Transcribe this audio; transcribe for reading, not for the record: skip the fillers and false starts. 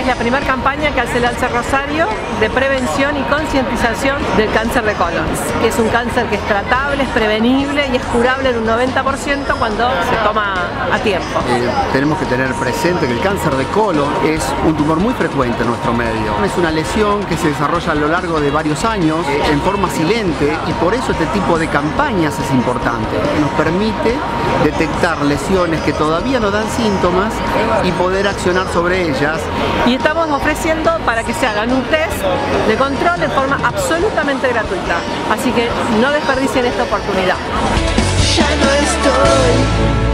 la primera campaña que hace el Alce Rosario de prevención y concientización del cáncer de colon, que es un cáncer que es tratable, es prevenible y es curable en un 90% cuando se toma a tiempo. Tenemos que tener presente que el cáncer de colon es un tumor muy frecuente en nuestro medio. Es una lesión que se desarrolla a lo largo de varios años en forma silente, y por eso este tipo de campañas es importante. Nos permite detectar lesiones que todavía no dan síntomas y poder accionar sobre ellas. Y estamos ofreciendo para que se hagan un test de control de forma absolutamente gratuita. Así que no desperdicien esta oportunidad. Ya no estoy